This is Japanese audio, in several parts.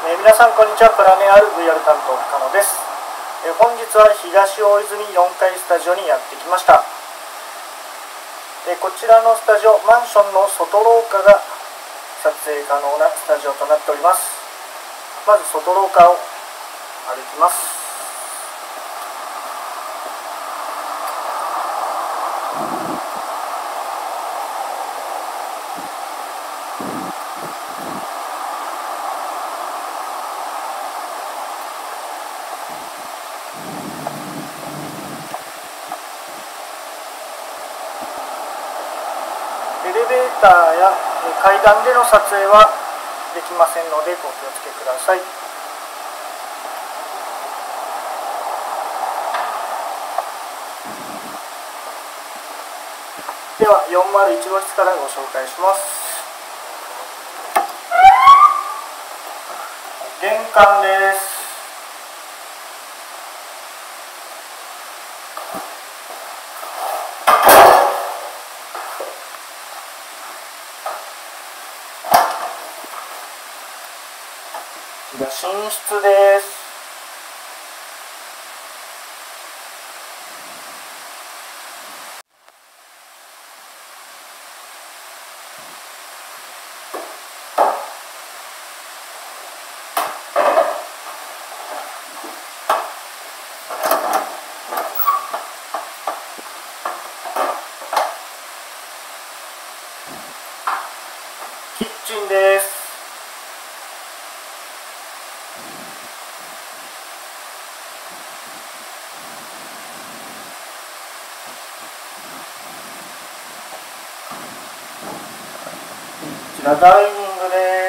皆さんこんにちは。プラネアル VR 担当深野です。本日は東大泉4階スタジオにやってきました。こちらのスタジオ、マンションの外廊下が撮影可能なスタジオとなっております。まず外廊下を歩きます。エレベーターや階段での撮影はできませんのでご気をつけください。では401号室からご紹介します。玄関です。寝室です。キッチンです。こちらダイニングです。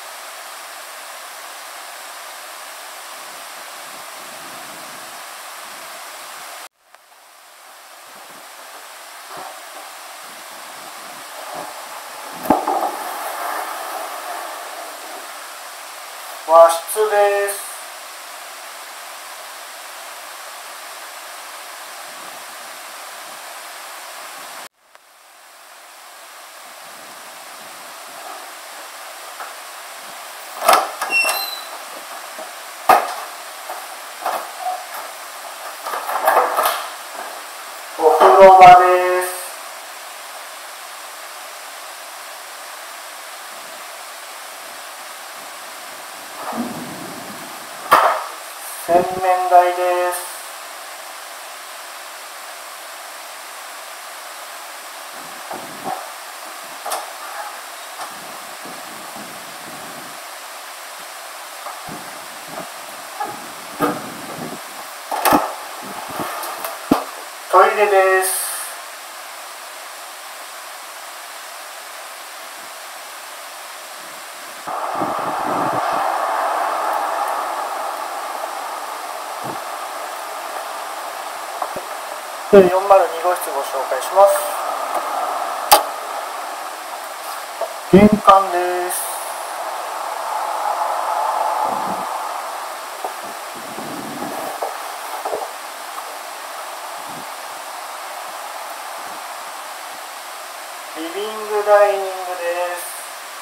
和室です。お風呂場です。洗面台です。トイレです。402号室ご紹介します。玄関です。リビングダイニングです。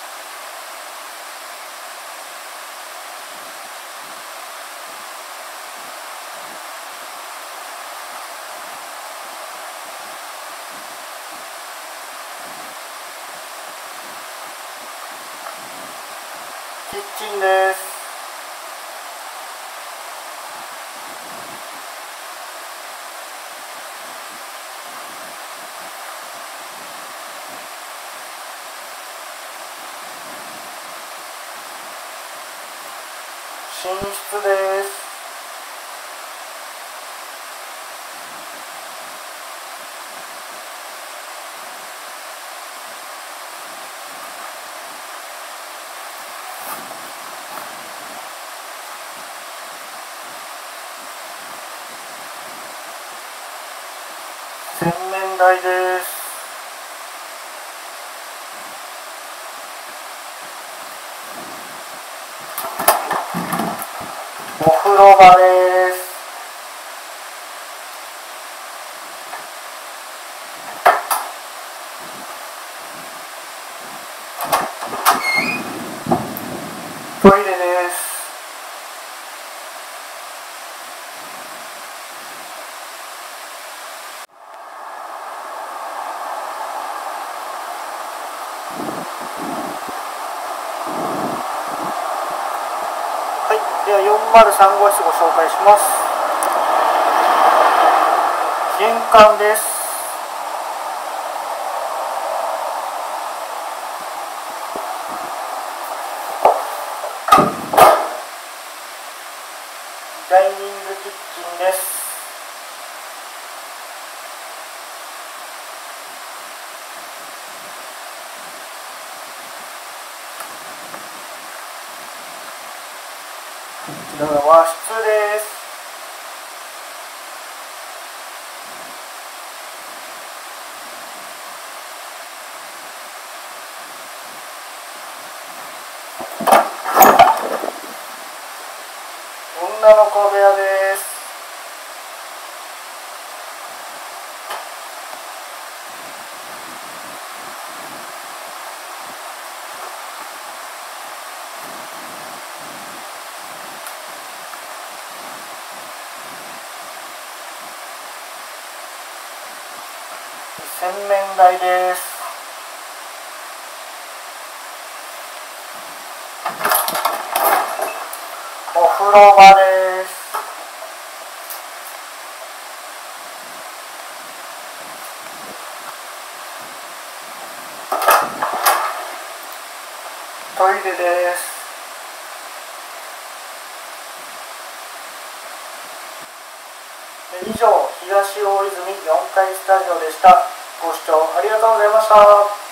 キッチンです。寝室です。洗面台です。お風呂場です。トイレです。 では403号室ご紹介します。玄関です。ダイニングキッチンです。こちらが和室です。女の子部屋です。洗面台です。お風呂場です。トイレです。以上、東大泉4階スタジオでした。ご視聴ありがとうございました。